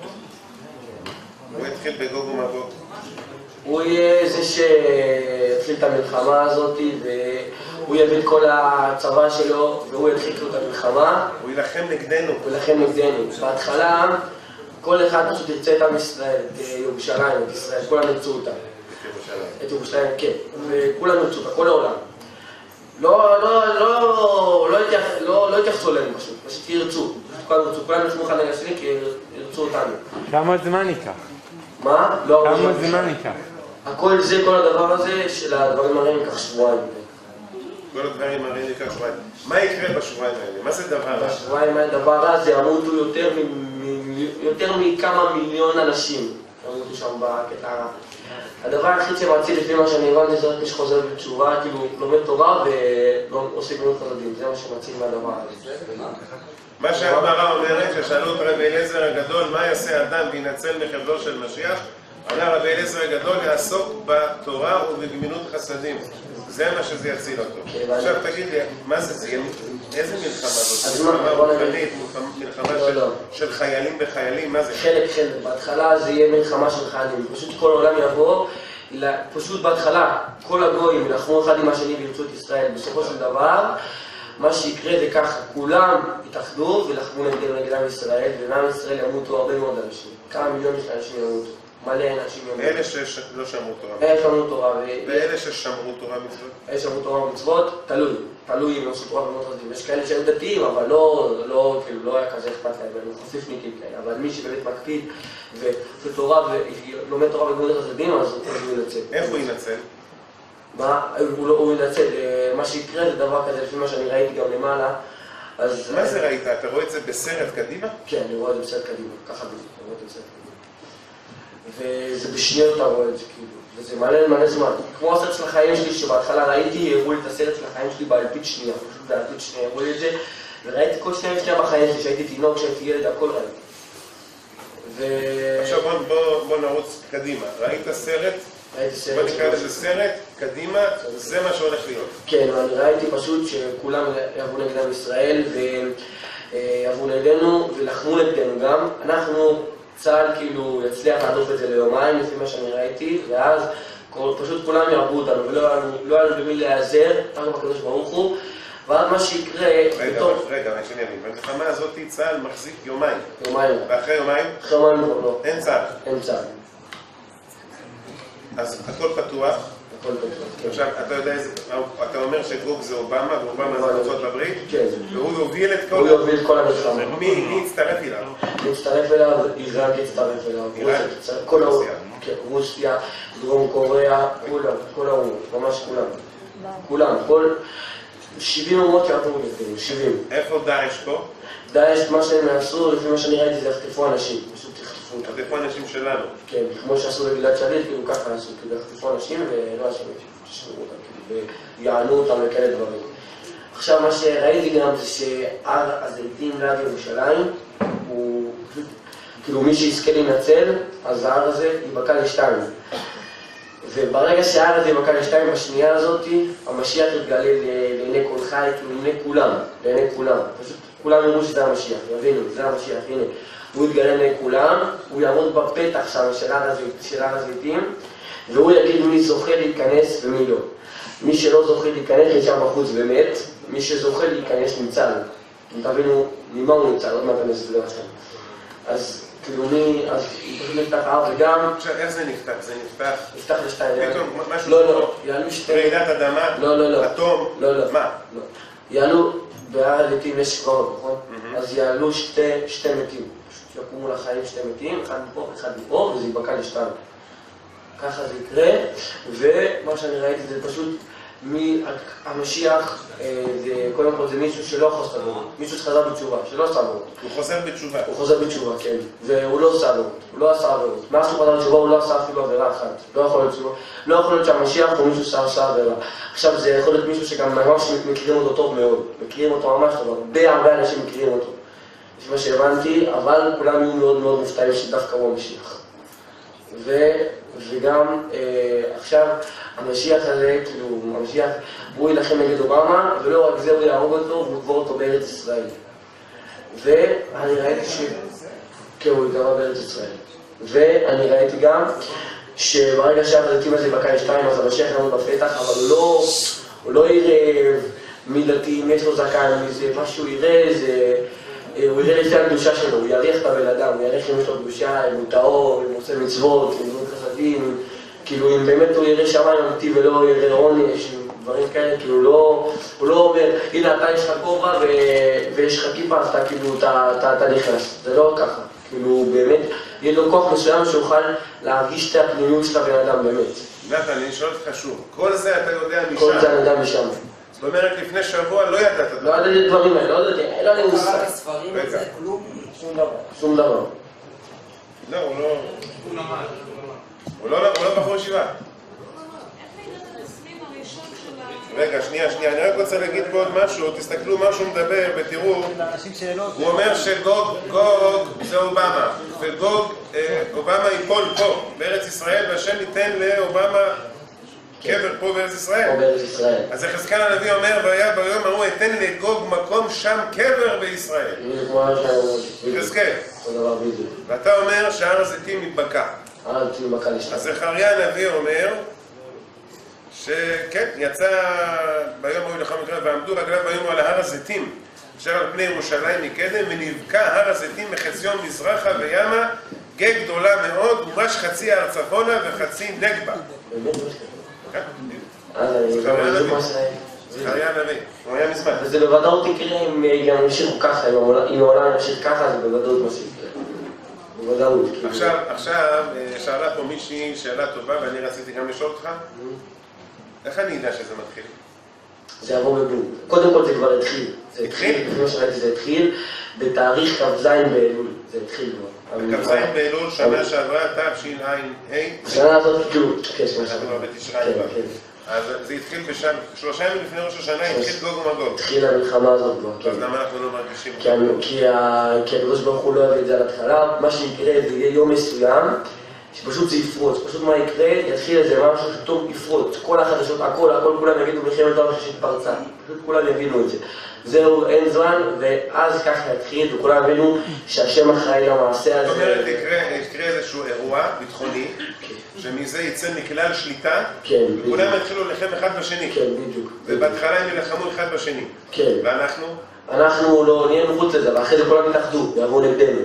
הוא התחיל בגוג ומגוג. הוא יהיה זה שיתחיל את המלחמה הזאת, והוא יביא את כל הצבא שלו, והוא יתחיל את המלחמה. הוא ילחם נגדנו. הוא ילחם נגדנו. בהתחלה, כל אחד פשוט ירצה את עם ישראל, את ירושלים, את ישראל, כולם ירצו אותה. את ירושלים. את ירושלים, כן. וכולם ירצו אותה, כל העולם. לא, לא, לא, לא, לא, לא יתייחסו אלינו פשוט, פשוט ירצו. כולם ירצו, כולם ירצו אחד נגד השני כי ירצו אותנו. כמה זמן ייקח? מה? לא, כמה זמן ייקח? הכל זה, כל הדבר הזה של הדברים הרעים ייקח שבועיים. כל הדברים הרעים ייקח שבועיים. מה יקרה בשבועיים האלה? מה זה דבר רע? בשבועיים האלה דבר רע זה ימותו יותר, יותר מכמה מיליון אנשים. ימותו שם בקטע הרע. הדבר היחיד שמציל לפי מה שאני הבנתי זה רק מי שחוזר בתשובה, כאילו לומד תורה ולא עושה גמילות חסדים. זה מה שמציל מהדבר הזה. מה שהגמרא אומרת, ששאלו את רבי אליעזר הגדול, מה יעשה אדם וינצל מחבלו של משיח? ענה רבי אליעזר הגדול, יעסוק בתורה ובגמילות חסדים. זה מה שזה יציל אותו. עכשיו תגיד לי, מה זה זה? איזה מלחמה זאת? מלחמה רוחנית, מלחמה של חיילים בחיילים, מה זה? חלק חלק, בהתחלה זה יהיה מלחמה של חיילים. פשוט כל העולם יבוא, פשוט בהתחלה כל הגויים ילחמו אחד עם השני וירצו את ישראל. בסופו של דבר, מה שיקרה זה ככה, כולם יתאחדו ולחמו נגדנו נגד עם ישראל, ובעם ישראל ימותו הרבה מאוד אנשים. כמה מיליונים של אנשים ימותו. מלא אנשים ימותו. אלה שלא שמרו תורה. אלה שמרו תורה. ואלה ששמרו תורה מצוות? אלה שמרו תורה מצוות, תלוי. תלוי אם עשו תורה ומות חסדים. יש כאלה שהיו דתיים, אבל לא, לא, כאילו, לא היה כזה אכפת להם, והם חוסיפניקים כאלה. אבל מי שבאמת מקפיד ועושה תורה ולומד תורה וגמילות חסדים, אז הוא ינצל. איך הוא ינצל? מה? הוא ינצל. מה שיקרה זה דבר כזה, לפי מה שאני ראיתי גם למעלה. מה זה ראית? אתה רואה את זה בסרט קדימה? כן, אני רואה את זה בסרט קדימה. ככה בדיוק, אני רואה את זה בסרט קדימה. וזה בשניות אתה רואה את זה, כאילו. וזה מלא מלא זמן. כמו הסרט של החיים שלי, שבהתחלה ראיתי, הראו לי את הסרט של החיים שלי באלפית שנייה. פשוט באלפית שנייה, הראו לי את זה. וראיתי כל שנייה ושנייה בחיים שלי, שהייתי תינוק, שהייתי ילד, הכל ראיתי. ו... עכשיו בוא, בוא, בוא נרוץ קדימה. ראית סרט? ראיתי סרט. בוא נקרא לזה סרט, קדימה, זה מה שהולך להיות. כן, ואני ראיתי פשוט שכולם יעברו נגד עם ישראל, ויעברו נגדנו, ולחמו נגדנו גם. אנחנו, צה"ל כאילו יצליח להדוף את זה ליומיים, לפי מה שאני ראיתי, ואז פשוט כולם יעברו אותנו, ולא היה לנו במי להיעזר, רק בקדוש ברוך הוא. ואז מה שיקרה... רגע, רגע, אני שני ימים. במלחמה הזאת צה"ל מחזיק יומיים. יומיים. ואחרי יומיים? אחרי יומיים לא. אין צה"ל. אין צה"ל. אז הכל פתוח. הכל פתוח. עכשיו, אתה יודע איזה... אתה אומר שגוג זה אובמה, ואובמה זה ארצות הברית? כן. והוא יוביל את כל... הוא יוביל את כל המלחמה. מי יצטרף אליו? מי יצטרף אליו? איראן יצטרף אליו. איראן? כל רוסיה. רוסיה, דרום קוריאה, כולם, כל האומות, ממש כולם. כולם, כל... שבעים אומות יעברו נגדנו, שבעים. איפה דאעש פה? דאעש, מה שהם יעשו, לפי מה שאני ראיתי, זה יחטפו אנשים. פשוט יחטפו אותם. יחטפו אנשים שלנו. כן, כמו שעשו לגלעד שליט, כאילו ככה עשו, כאילו יחטפו אנשים ולא אנשים, תשמעו אותם, כאילו, ויענו אותם לכאלה דברים. עכשיו, מה שראיתי גם זה שהר הזיתים ליד ירושלים, הוא פשוט, כאילו מי שיזכה להינצל, אז ההר הזה ייבקע לשתיים. וברגע שההר הזה ייבקע לשתיים בשנייה הזאת, המשיח יתגלה לעיני כל חי, לעיני כולם, לעיני כולם. פשוט כולם יראו שזה המשיח, יבינו, זה המשיח, הנה. הוא יתגלה לעיני כולם, הוא יעמוד בפתח שם של הר הזיתים, והוא יגיד מי זוכה להיכנס ומי לא. מי שלא זוכה להיכנס נשאר בחוץ ומת, מי שזוכה להיכנס ניצל. תבינו ממה הוא ניצל, עוד מעט אני אסביר לכם. אז כאילו מי, אז היא פשוט נפתח האר וגם... עכשיו, איך זה נפתח? זה נפתח? נפתח לשתיים. פתאום משהו... לא, לא, יעלו שתי... רעידת אדמה? לא, לא, לא. אטום? לא, לא. מה? לא. יעלו, בהר הזיתים יש קברות, נכון? אז יעלו שתי, שתי מתים. פשוט יקומו לחיים שתי מתים, אחד מפה, אחד מפה, וזה ייבקע לשתיים. ככה זה יקרה, ומה שאני ראיתי זה פשוט המשיח, זה, קודם כל זה מישהו שלא חוזר עבורות, מישהו שחזר בתשובה, שלא עשה עבורות. הוא חוזר בתשובה. הוא חוזר בתשובה, כן, והוא לא עשה עבורות, הוא לא עשה עבורות. מאז שהוא חזר בתשובה הוא לא עשה אפילו עבירה אחת, לא יכול להיות תשובה. לא יכול להיות שהמשיח הוא מישהו שעשה עבירה. עכשיו זה יכול להיות מישהו שגם ממש מכירים אותו טוב מאוד, מכירים אותו ממש טוב, הרבה הרבה אנשים מכירים אותו. זה מה שהבנתי, אבל כולם יהיו מאוד מאוד מופתעים שדווקא הוא המשיח. ו... וגם אה, עכשיו המשיח הזה, כאילו, המשיח, הוא ילחם נגד אובמה, ולא רק זה הוא יהרוג אותו, והוא יקבור אותו בארץ ישראל. ואני ראיתי ש... כן, הוא יקבר בארץ ישראל. ואני ראיתי גם שברגע שהחזקים הזה בקה שתיים, אז המשיח יעמוד בפתח, אבל הוא לא, הוא לא יראה מי דתי, אם יש לו זקן, מזה, מה שהוא יראה זה... הוא יראה לפי הקדושה שלו, הוא יעריך את הבן אדם, הוא יעריך אם יש לו קדושה, אם הוא טהור, אם הוא עושה מצוות, אם הוא חסדים, כאילו אם באמת הוא יראה שמיים אמיתי ולא יראה עונש, דברים כאלה, כאילו לא, הוא לא אומר, הנה אתה יש לך כובע ויש לך כיפה, אז אתה כאילו, אתה נכנס, זה לא ככה, כאילו באמת, יהיה לו כוח מסוים שיוכל להרגיש את הפנימיות של הבן אדם באמת. נתן, אני אשאל אותך שוב, כל זה אתה יודע משם? כל זה אני יודע משם. זאת אומרת, לפני שבוע לא ידעת. לא ידעתי את דברים האלה, לא ידעתי, לא ידעתי מושג. קראת ספרים על זה, כלום? שום דבר. שום דבר. לא, הוא לא... הוא לא בחור ישיבה. רגע, שנייה, שנייה, אני רק רוצה להגיד פה עוד משהו, תסתכלו מה שהוא מדבר ותראו. הוא אומר שגוג, גוג זה אובמה, וגוג, אובמה ייפול פה, בארץ ישראל, והשם ייתן לאובמה קבר פה בארץ ישראל. פה בארץ ישראל. אז יחזקאל הנביא אומר, והיה ביום ההוא אתן לגוג מקום שם קבר בישראל. יחזקאל. ואתה אומר שהר הזיתים מתבקע. הר הזיתים מתבקע לשתיים. אז זכריה הנביא אומר, שכן, יצא ביום ההוא ילחם מקרב, ועמדו רגליו ביום ההוא על הר הזיתים, אשר על פני ירושלים מקדם, ונבקע הר הזיתים מחציון מזרחה וימה, גג גדולה מאוד, ומש חצי הר צפונה וחצי נגבה. זכריה הנביא, הוא היה מזמן. וזה בוודאות יקרה אם גם ימשיכו ככה, אם העולם ימשיך ככה, זה בוודאות מה שיקרה. בוודאות. עכשיו, עכשיו, שאלה פה מישהי שאלה טובה, ואני רציתי גם לשאול אותך. איך אני יודע שזה מתחיל? זה יבוא בבום. קודם כל זה כבר התחיל. זה התחיל? לפני שראיתי זה התחיל בתאריך כ"ז באלול. זה התחיל כבר. כ"ז באלול, שנה שעברה, תשע"ה. השנה הזאת, כאילו, כן, שנה שעברה. בתשע"ה. אז זה התחיל בשם, שלושה ימים לפני ראש השנה, התחיל גוג ומגוג. התחיל המלחמה הזאת כבר. אז למה אנחנו לא מרגישים? כי הקדוש ברוך הוא לא יביא את זה על התחלה. מה שיקרה זה יהיה יום מסוים, שפשוט זה יפרוץ, פשוט מה יקרה, יתחיל איזה משהו שפתאום יפרוץ, כל החדשות, הכל, הכל, כולם יגידו מלחמת העולם השלישית פרצה, פשוט כולם יבינו את זה. זהו, אין זמן, ואז ככה יתחיל, וכולם יבינו שהשם אחראי למעשה הזה. זאת אומרת, יקרה איזשהו אירוע ביטחוני, שמזה יצא מכלל שליטה, וכולם יתחילו להילחם אחד בשני. כן, בדיוק. ובהתחלה הם ילחמו אחד בשני. כן. ואנחנו? אנחנו לא נהיה מחוץ לזה, ואחרי זה כולם יתאחדו, יעברו נגדנו.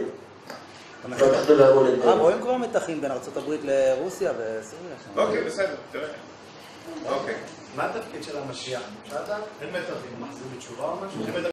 אה, רואים כבר מתחים בין ארצות הברית לרוסיה וסוריה. אוקיי, בסדר, תראה. אוקיי. מה התפקיד של המשיח? שאתה? אין מתחים, מחזיר בתשובה או משהו?